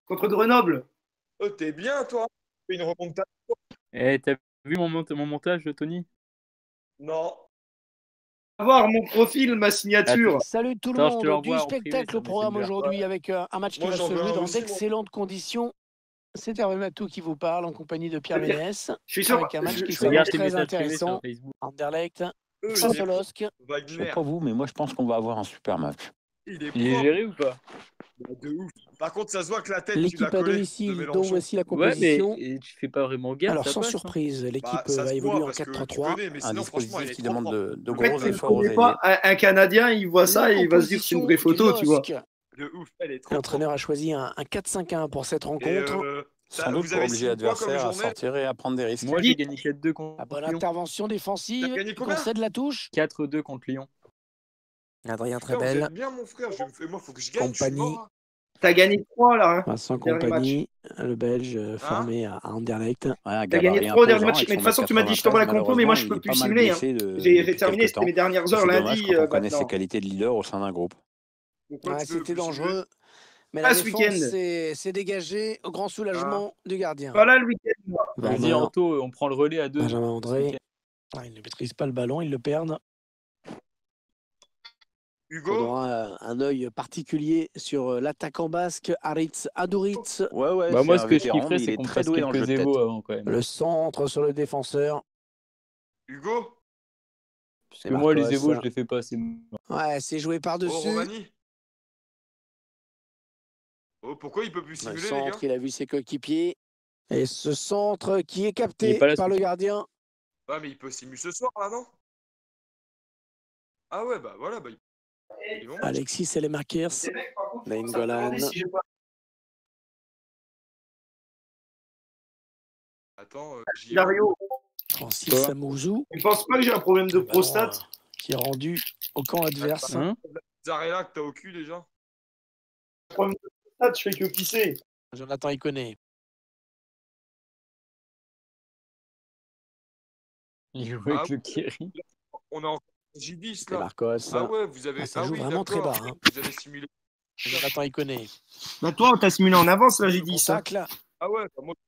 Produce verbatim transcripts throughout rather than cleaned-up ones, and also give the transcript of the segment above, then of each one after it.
contre Grenoble. Oh, t'es bien, toi. Une remontada. Eh, t'as vu mon, mont mon montage, Tony? Non. Avoir mon profil, ma signature. Salut tout le Attends, monde, du spectacle au programme aujourd'hui avec euh, un match qui Moi, va j'en se veux jouer un dans aussi, moi. d'excellentes conditions. C'est Hervé Matou qui vous parle en compagnie de Pierre Ménès, Je suis sûr. avec un match je- qui je- s'annonce Regarde tes très messages privés sur intéressant. Facebook. Anderlecht, Eux, face il est au LOSC. Je sais Wagner. pas vous, mais moi je pense qu'on va avoir un super match. Il est Il est propre. géré ou pas? Bah, de ouf. Par contre, ça se voit que la tête, tu L'équipe l'as à collée de domicile, dont Mélenchon. voici la Ouais, mais composition. et tu fais pas vraiment gaffe, Alors ça sans passe, hein. surprise, l'équipe Bah, ça va se évoluer voit en parce quatre que trois tu trois. connais, mais Un sinon, franchement, il dispositif est qui trop demande propre. de, de En fait, gros tu ne efforts aux connais ailiers. pas un, un Canadien, il voit ça et il va se dire que c'est une vraie photo, tu vois. De ouf, elle est trop L'entraîneur a choisi un, un quatre cinq un pour cette propre. Et, rencontre. euh, ça- Sans doute vous pour avez obliger signé quoi comme l'adversaire à journée? sortir et à prendre des risques. Moi, j'ai gagné quatre deux contre La bonne Lyon. intervention défensive, T'as gagné il combien? concède la touche. quatre deux contre Lyon. Adrien Putain, vous Trebel, êtes bien, mon frère. Je me fais... Moi, faut que je gagne. Je suis compagnie. mort. hein. T'as gagné trois là. Hein. Vincent Dernier Compagnie, le Belge euh, formé à à Anderlecht. Ouais, un T'as gagné gabarit trois derniers imposant matchs. avec Mais de son toute façon, tu m'as dit je t'envoie la compo, mais moi je peux plus malheureusement, il est simuler. pas Hein. mal blessé de- J'ai depuis terminé, quelque c'était temps. mes dernières Et heures c'est dommage lundi. quand on euh, connaît ses maintenant. qualités de leader au sein d'un groupe. Pourquoi Ouais, tu veux c'était plus simuler? dangereux. Mais Ah, la ce défense week-end. s'est s'est dégagée au grand soulagement du gardien. Voilà le week-end. moi. Vas-y, Werner, Anto, on prend le relais à deux. Benjamin ce André. week-end. Ah, ils ne maîtrisent pas le ballon, ils le perdent. Il Hugo? faudra euh, un œil particulier sur euh, l'attaquant basque Aritz Aduriz. Ouais, ouais, Bah, c'est moi, un ce que je vétéran, kifferais, mais il c'est est qu'on très fasse doué dans le quelques jeu de tête. évos avant, quand même. Le centre sur le défenseur. Hugo? Parce C'est que moi, les Marcos. évos, je les fais pas. C'est... Ouais, c'est joué Oh, par-dessus. Romani? Oh, pourquoi il peut plus Le simuler, les centre, gars? il a vu ses coéquipiers. Et ce centre qui est Il est capté pas là, par ce le week-end. gardien. Ah, mais il peut simuler ce soir, là, non? Ah ouais, bah voilà. Bah, il... il est bon match. Alexis Selemakers. Les mecs, par contre, faut Naïm se demander Golan. si j'ai pas- Attends, euh, j'y ai... Dario, Francis Quoi? Samouzou. tu penses pas que j'ai un problème de Le ballon, prostate? euh, qui est rendu au camp adverse. Hein? Zarella que t'as au cul, déjà? Un problème de prostate, je fais que pisser. Jonathan Iconé. Il joue Ah avec le Kiri. On est en J dix, C'est là. Marcos. Ah ouais, vous avez... Ah, ça ah joue oui, vraiment très d'accord. bas, hein. Vous avez simulé. Jonathan Iconé. Bah toi, on t'a simulé en avance, là, j'ai dit ça. Tacle. Ah ouais, bah, moi...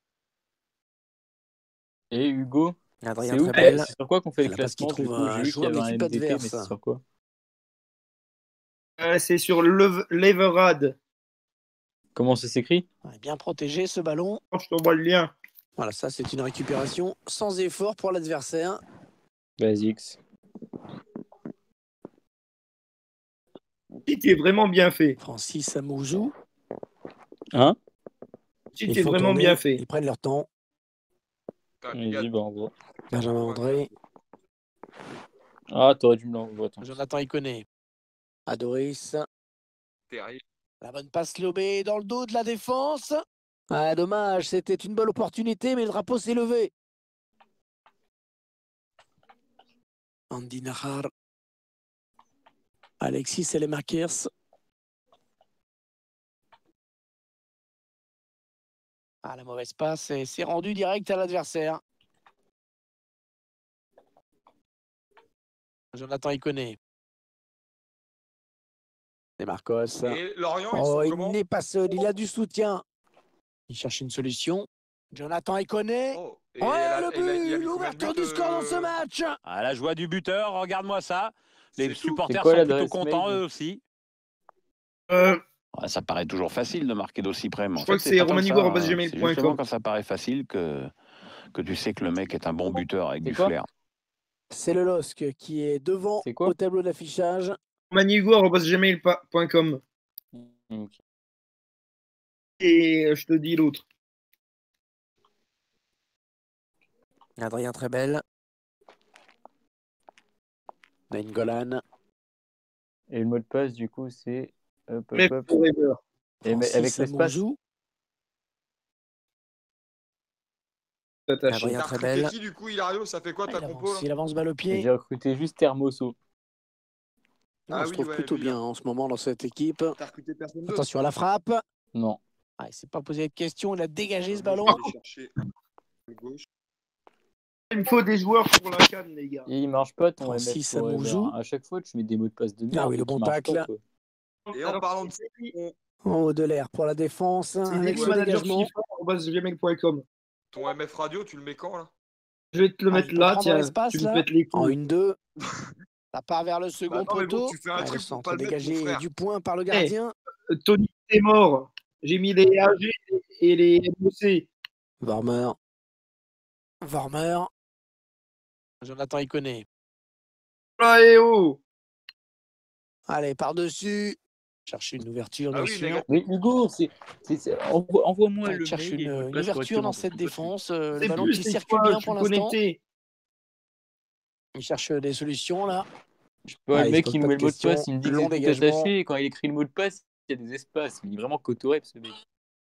Et Hugo, Adrien c'est où? Trebel. C'est sur quoi qu'on fait C'est le là parce qu'il classement? Du trouve coup, un j'ai vu qu'il y joueur de avait un l'équipe M V P, mais adverse. c'est sur quoi? Euh, c'est sur Lev- Leverad. Comment ça s'écrit? Ouais, bien protégé ce ballon. Je t'envoie le lien. Voilà, ça c'est une récupération sans effort pour l'adversaire. Basics. Le site est vraiment bien fait. Francis Samouzou. Hein? Le site Ils est font vraiment tourner, bien fait. Ils prennent leur temps. Putain, les gars, Vas-y, bah, on voit. Benjamin André. Ah, t'aurais dû me l'envoyer. Attends. Jonathan Iconé. Adoris. terrible. La bonne passe lobée dans le dos de la défense. Ah, dommage, c'était une bonne opportunité, mais le drapeau s'est levé. Andy Nahar. Alexis Selemakers. Ah, la mauvaise passe, et c'est rendu direct à l'adversaire. Jonathan Iconé. C'est Marcos. Et Lorient, ils Oh, sont il comment? n'est pas seul, il a du soutien. Il cherche une solution. Jonathan Iconé. Oh, et Ouais, elle a- le elle a- il a but, mis combien de l'ouverture buts, du score dans ce euh, match. Ah, la joie du buteur, regarde-moi ça. Les C'est tout. supporters C'est quoi sont plutôt l'adresse contents mail? eux aussi. Euh, Ouais, ça paraît toujours facile de marquer d'aussi près, mais en Je crois fait, que c'est pas comme ça, romanigo arobase hein. gmail C'est point com. justement quand ça paraît facile que, que tu sais que le mec est un bon buteur avec C'est du quoi? flair. C'est le LOSC qui est devant C'est quoi? au tableau d'affichage. romanigo arobase gmail point com. Ok. Et euh, je te dis l'autre. Adrien Trebel. Naïm Golan. Et le mot de passe, du coup, c'est. Hop, hop, Rêve hop. pour rêveur. Et mais Francis avec l'espace. Samouzou. Attaché. Adrien T'as recruté Trebel. qui, du coup, Hilario? Ça fait quoi, Ah, ta il, compo, avance, là? il avance balle au Et pied. j'ai recruté juste Thermoso. Non, Ah on se oui, trouve ouais, plutôt lui, là. bien en ce moment dans cette équipe. T'as recruté personne d'autre? Attention à la frappe. Non. Ah, il s'est pas posé de questions, il a dégagé ce Moi, je ballon. vais aller chercher à gauche. Il me faut des joueurs pour la canne, les gars. Et il marche pas ton Francis M F Forever. Samouzou. À chaque fois, tu mets des mots de passe de merde. Ah oui, le qui bon marchent pas, tacle. quoi. Et en Alors, parlant de c'est- on, En haut de l'air pour la défense. C'est Avec Daily ce Manager dégagement. FIFA arobase gmail point com. Ton M F radio, tu le mets quand là? Je vais te le Ah, mettre il peut là, prendre tiens. l'espace, Tu me là. pètes les En couilles. une deux. Ça part vers le second Bah non, mais bon, poteau. tu fais un Ah, le truc pour centre pas le mettre, mon dégagé frère. du point par le Eh, gardien. euh, Tony est mort. J'ai mis les A G et les M E C. Vormer. Vormer. Jonathan Iconé. Là et oh. Allez, par-dessus. Cherche une ouverture, Ah bien oui, sûr. négatif. Mais Hugo, c'est, c'est, c'est- envoie- envoie-moi Ah, il le cherche mail une, et je une passe ouverture dans correctement, cette parce que toi, tu- défense. euh, le C'est ballon plus, qui c'est circule quoi, bien je pour suis l'instant. connecté. Il cherche des solutions là. Je sais pas, Ah, le il mec se pose qui nous pas met de le mot de questions. passe, il me dit que Long c'est tout dégagement. attaché, et quand il écrit le mot de passe, il y a des espaces. Il est vraiment cotorep, ce mec.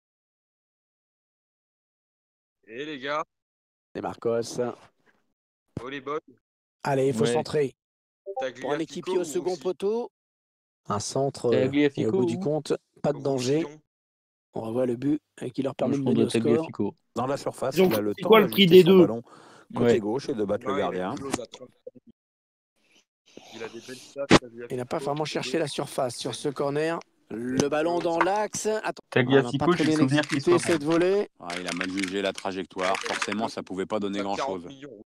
Et les gars, C'est Marcos. oh les boys, Allez, il faut Ouais. centrer. Pour un Tagliafico équipier au ou second Roussillon? poteau. Un centre. euh, Tagliafico Et au bout du ou compte, pas de danger. Roussillon. On revoit le but euh, qui leur Moi, permet je de mener prendrais au score. Tagliafico. Dans la surface, Ils ont- il a le c'est temps quoi le prix d'ajuster des son deux? ballon côté Ouais. gauche et de battre Non, le il a gardien. une clause à trente. Il a des belles stats. Il n'a pas vraiment cherché la surface sur ce corner. Le ballon dans l'axe. Attends, Tagliafico, voilà, pas très j'ai le bien souvenir qu'il exécuté soit cette volée. Ah, il a mal jugé la trajectoire. Forcément, ça pouvait pas donner Ça, grand-chose. quarante millions.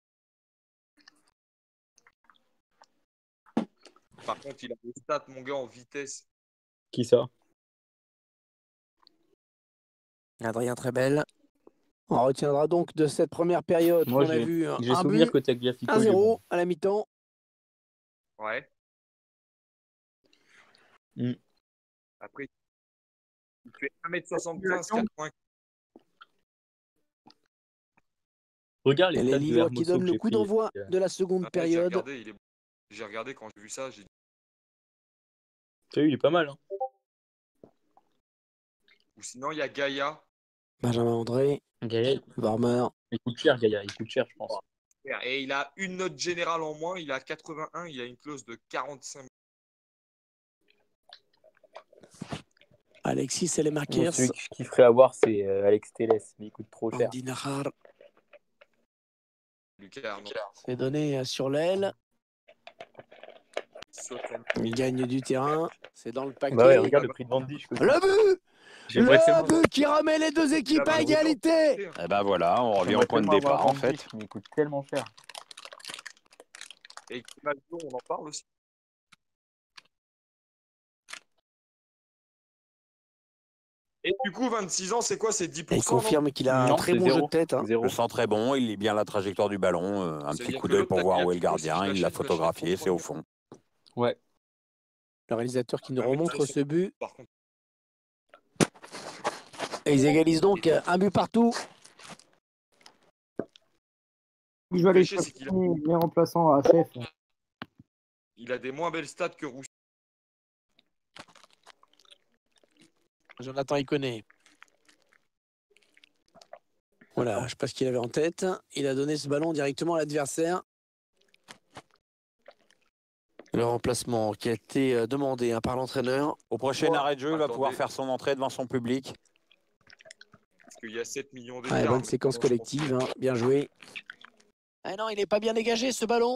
Par contre, il a des stats, mon gars, en vitesse. Qui ça? Adrien Trebel. On retiendra donc de cette première période Moi, qu'on a j'ai, vu un j'ai souvenir but, que Tagliafico. un il est zéro bon. à la mi-temps. Ouais. Mm. Après, il fait un mètre soixante-quinze, quatre-vingts. Regarde les Et les stats de Lillois qui Hermoso donnent que le j'ai coup pris. d'envoi de la seconde Ouais, j'ai période. regardé, il est... j'ai regardé quand j'ai vu ça. J'ai dit, T'as vu, il est pas mal. Hein. ou sinon, il y a Gaïa. Benjamin André, Gaïa, Vormer. il coûte cher, Gaïa. Il coûte cher, je pense. Et il a une note générale en moins. Il a quatre-vingt-un. Il a une clause de quarante-cinq. Alexis Moi, Selemakers. celui que je kifferais avoir, c'est euh, Alex Telles, mais il coûte trop cher. Andy Nahar. Lucas Arnaud. C'est donné euh, sur l'aile. soixante Il mille. gagne du terrain. C'est dans le paquet. Bah ouais, regarde le prix de Bandy. Je Le but J'aimerais Le tellement- but qui remet les deux équipes à égalité. Et ben voilà, on revient j'aimerais au point de tellement avoir départ en Bandy, fait. mais il coûte tellement cher. Et Maldo, on en parle aussi. Et du coup, vingt-six ans, c'est quoi? C'est dix Et pour il cent, non? confirme qu'il a un Non, très c'est bon zéro. jeu de tête. hein. Zéro. Le centre est bon, il lit bien la trajectoire du ballon. euh, un C'est petit bien coup que d'œil l'autre, pour voir où est le Tagliafico, si gardien. je Il l'a l'achète, je l'achète photographié, pour c'est au trois fond. Ouais. Le réalisateur qui nous Ah oui, remontre ça, c'est- ce but. Par contre, Et ils égalisent donc euh, un but partout. Je vais aller péché, c'est chercher qu'il a... les remplaçants à chef. il a des moins belles stats que Roussillon. Jonathan Iconé. Voilà, je ne sais pas ce qu'il avait en tête. Il a donné ce ballon directement à l'adversaire. Le remplacement qui a été euh, demandé hein, par l'entraîneur. Au prochain Ouais. arrêt de jeu, il va Attendez. pouvoir faire son entrée devant son public. Parce qu'il y a sept millions Ouais, d'écarts. bonne mais séquence bon, je pense collective, hein, bien joué. Ah non, il n'est pas bien dégagé ce ballon.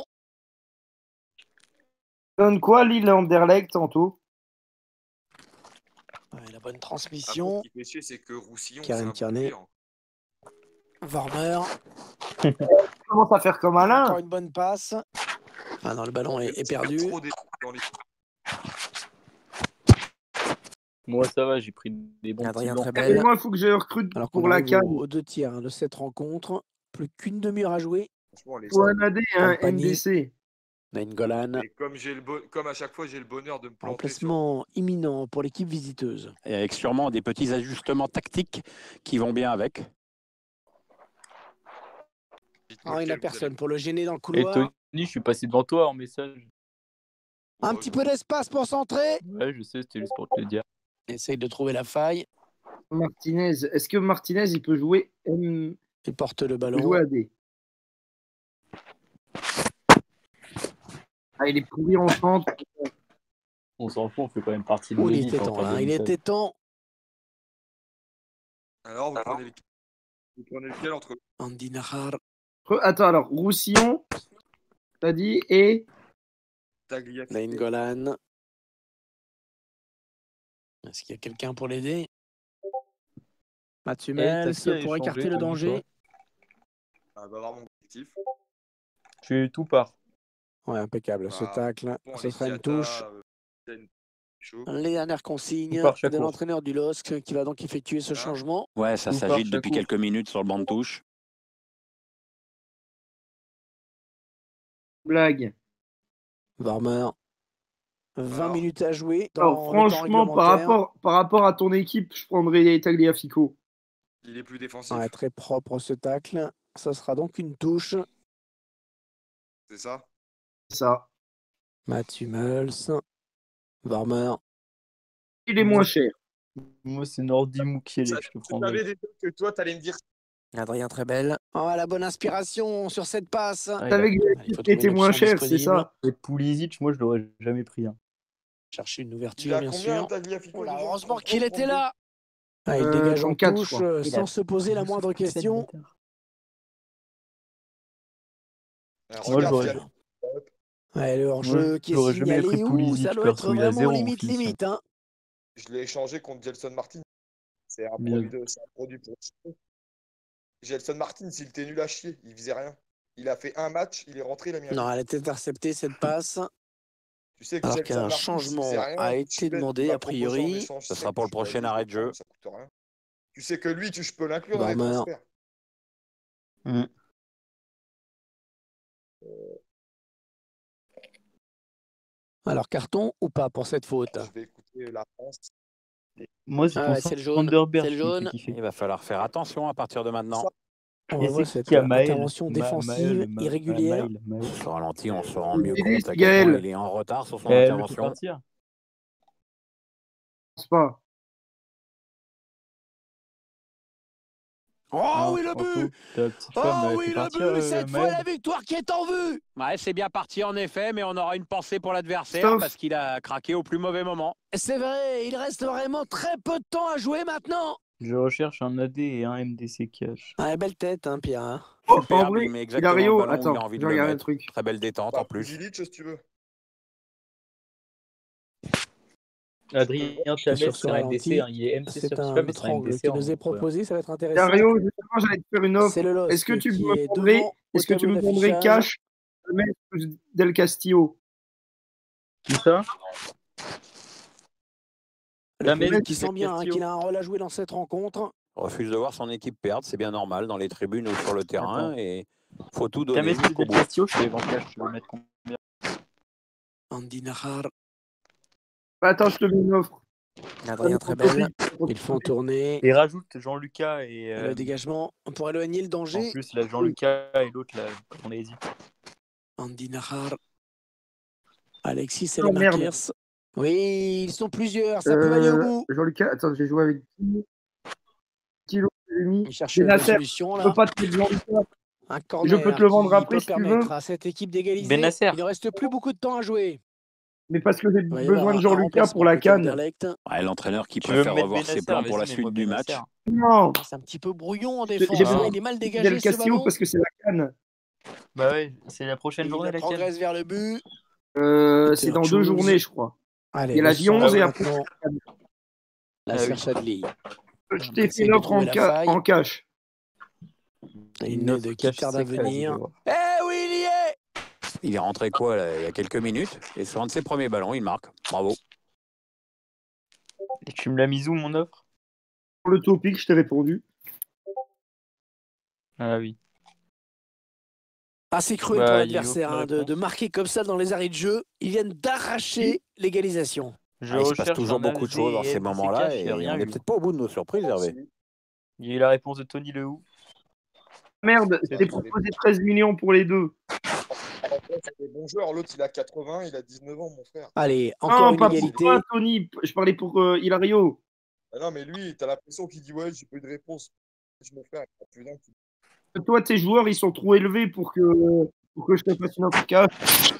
Donne quoi, Lille Anderlecht en tout? Ouais, la bonne que- transmission. Après, ce qui fait chier, c'est que Roussillon, c'est Karen un Tierney. boulet, hein. Vormer. Commence à faire comme Encore Alain. une bonne passe. Ah non, le ballon est, est C'est perdu. trop des- dans les- Moi, ça va, j'ai pris des bons Adrien petits blancs. Trebel. Et moi, il faut que je recrute Alors qu'on pour la arrive CAN. aux, aux deux tiers hein, de cette rencontre. Plus qu'une demi-heure à jouer. Franchement, les Pour un A D et un Compagnie. M D C. Nainggolan. Et comme, j'ai le bo- comme à chaque fois, j'ai le bonheur de me planter sur... Remplacement imminent pour l'équipe visiteuse. Et avec sûrement des petits ajustements tactiques qui vont bien avec. Dites-moi Ah, il lequel n'a vous personne allez- pour le gêner dans le Et couloir. Tony, je suis passé devant toi en message. Un petit peu d'espace pour centrer. Ouais, je sais, c'était juste pour te le dire. Essaye de trouver la faille. Martinez. Est-ce que Martinez, il peut jouer M... Il porte le il peut ballon. jouer A D? Ah, il est pourri en centre. On s'en fout, on fait quand même partie de Oh, il l'élite était en temps. termes hein, de Il message. était temps. Alors, vous prenez, lequel... vous prenez lequel entre Andy Nahar. Re- Attends, alors, Roussillon, t'as dit, et Tagliafico Nainggolan. Est-ce qu'il y a quelqu'un pour l'aider? Et Matsumel, t'as qui à pour échanger, écarter le Tony, danger. Ah, va voir mon collectif. Tu es tout part. Ouais, impeccable. Ce Bah, tacle, bon, ce les sera une Diata, touche. euh, Zen, chaud. Les dernières Tout consignes part chaque de course. l'entraîneur du L O S C qui va donc effectuer ce Hein changement. Ouais, ça Tout part s'agite chaque depuis course. quelques minutes sur le banc de touche. Blague. Warmer, vingt Alors, minutes à jouer Alors, dans le temps franchement, par réglementaire. rapport, par rapport à ton équipe, je prendrais Tagliafico. il est plus défensif. Ouais, très propre ce tacle. Ça sera donc une touche. C'est ça. C'est ça. Mats Hummels, Warmer. Il est moins cher. Moi, c'est Nordi Mukiele Ça, que je te je prendrais. savais déjà que toi, t'allais me dire. Adrien très belle. Oh, la bonne inspiration sur cette passe. Ah, Tu il a- savais que Allez, il faut l'équipe était trouver une moins option cher, c'est disponible. ça. Et Pulisic, moi, je l'aurais jamais pris. Hein. Chercher une Il ouverture, a bien combien, sûr. Tagliafico Oh là, déjà heureusement trente-trois, qu'il était trente-deux. là. Ah, il Euh, dégage en trente-quatre, je touche crois. euh, Il sans a- se poser la moindre question. Alors, Moi, regarde, j'aurais- il y a- Ouais, le hors-jeu qui est j'aurais jamais signalé. pris Ouh, Pulisic, ça doit perso, être il a vraiment zéro en limite, finition. limite. Hein. je l'ai échangé contre Gelson Martin. C'est un Bien. produit de. C'est un produit pour chier. Gelson Martin, s'il était nul à chier, il faisait rien. Il a fait un match, il est rentré, il a mis un Non, but. elle est interceptée cette passe. Tu sais que Alors Gelson qu'un Martin, s'il changement faisait rien, a tu été peux- demandé, tu m'as a proposé en priori. échange Ce sec, sera pour le je l'avais prochain dit, je arrêt le de jeu. prends, ça coûte rien. Tu sais que lui, tu, je peux l'inclure dans les Warmer. transferts. Mm. Alors, carton ou pas pour cette faute? Je vais écouter la France. Moi, c'est Ah ton ouais, c'est le jaune. Vanderberg C'est le qui me fait jaune. kiffer. Il va falloir faire attention à partir de maintenant. On Et va voir c'est cette qui a Maël intervention Ma- défensive Maël, Ma- irrégulière. Maël, Maël. Sur ce ralenti, on se rend mieux Il est compte à quel point Gaël. il est en retard sur son Eh, le fait intervention. partir. Je pense pas. Oh Non, oui, le Anto, but! ta petite Oh femme, elle oui, fait le partir, but! euh, Cette fois, Maël. la victoire qui est en vue! Ouais, c'est bien parti en effet, mais on aura une pensée pour l'adversaire Christophe. parce qu'il a craqué au plus mauvais moment. C'est vrai, il reste vraiment très peu de temps à jouer maintenant. Je recherche un A D et un M D C cash. Ah, belle tête, hein, Pierre. hein. Oh, en Superbe, vrai, il met exactement le Hilario, ballon où il a attends, envie je de le regarde un mettre. truc. Très belle détente Bah, en plus. Pulisic, si tu veux. Adrien Sur Chamez, ce c'est un M D C, ralenti, hein. Il est M C c'est sur un FIFA, mais autre c'est un angle M D C qui en nous est vrai. proposé, ça va être intéressant. Hilario, justement, j'allais te faire une offre. C'est le L O S Est-ce que tu qui me est prendrais, devant au est-ce que tu tableau me prendrais d'affichage. cash le mec plus Del Castillo? Qui ça? Le Chamez, public qui Del sent bien hein, Castillo. qu'il a un rôle à jouer dans cette rencontre. Refuse de voir son équipe perdre, c'est bien normal dans les tribunes ou sur le terrain. Attends. Et faut tout donner Chamez jusqu'au Del bout. Castillo, je vais vendre cash. Tu veux mettre combien? Andy Nahar, Bah, attends, je te mets une offre. Adrien très belle. Ils font tourner Et rajoute Jean-Lucas et. euh, le dégagement pour éloigner le En danger. plus, là, Jean-Lucas et l'autre, là, on hésite. Andy Nahar, Alexis Oh, merde. Selemakers. Oui, ils sont plusieurs, ça peut aller au Euh, bout. Jean-Lucas, attends, j'ai joué avec Kilo, j'ai mis Il cherche une Benacer. solution Je là. peux pas te mettre Jean-Lucas. Un Je corner peux te le vendre qui après peut si tu permettre veux. à cette équipe d'égaliser. Benacer. Il ne reste plus beaucoup de temps à jouer. Mais parce que j'ai Il va y besoin avoir de un Jean-Lucas remplacement pour la côté canne. Anderlecht. Ouais, l'entraîneur qui Tu veux me préfère mettre revoir ses Benacer? plans pour la Vas-y, suite mets-moi du match. Benacer. Non, C'est un petit peu brouillon en j'ai défense. besoin hein. Il est mal Del dégagé ce Castillo ballon. parce que c'est la canne. Bah ouais, c'est la prochaine Il journée laquelle? progresse vers le but. Euh, c'est dans deux Chose. journées, je crois. Allez, Il y a la le vie onze centre et après. maintenant. La Ah oui. Serre Chadli. Je t'ai fait Essaye une de offre en, trouver la ca- faille. en cash. Une Une aide autre qui cash tarde à sec, vas-y, je venir. vais voir. Eh oui, il y est. Il est rentré quoi là, il y a quelques minutes et sur un de ses premiers ballons, il marque. Bravo. Et tu me l'as mis où, mon offre? Pour le topic, je t'ai répondu. Ah oui. Assez cruel Bah, pour il est l'adversaire aucune hein, de, réponse. de marquer comme ça dans les arrêts de jeu. Ils viennent d'arracher l'égalisation. Je Ah, il se passe recherche toujours un beaucoup de A D choses dans et ces M D C moments-là cash, et j'ai on rien n'est eu. peut-être pas au bout de nos surprises, Hervé. Il y a eu la réponse de Tony Lehoux. Merde, C'est je t'ai tout. proposé treize millions pour les deux. C'est des bons joueurs. L'autre, il a quatre-vingts, il a dix-neuf ans, mon frère. Allez, encore Non, une pas pour égalité. toi, Tony. Je parlais pour euh, Hilario. Ah non, mais lui, t'as l'impression qu'il dit ouais, j'ai pas eu de réponse. Mon frère, il a plus d'un qui- Toi, tes joueurs, ils sont trop élevés pour que, pour que je te fasse une offre cash.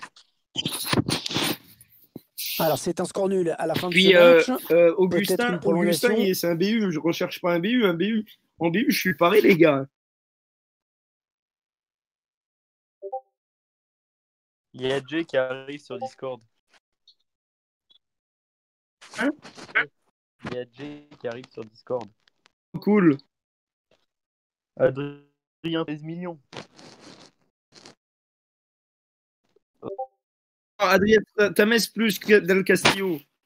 Alors, c'est un score nul à la fin de Puis, ce euh, match. euh, Peut-être Augustin, une prolongation. Augustin, il- c'est un B U. Je recherche pas un B U. Un B U. En B U, je suis pareil, les gars. Il y a Jay qui arrive sur Discord. Hein Il y a Jay qui arrive sur Discord. Cool. Adrien, seize millions. Adrien, Tames plus que Del Castillo.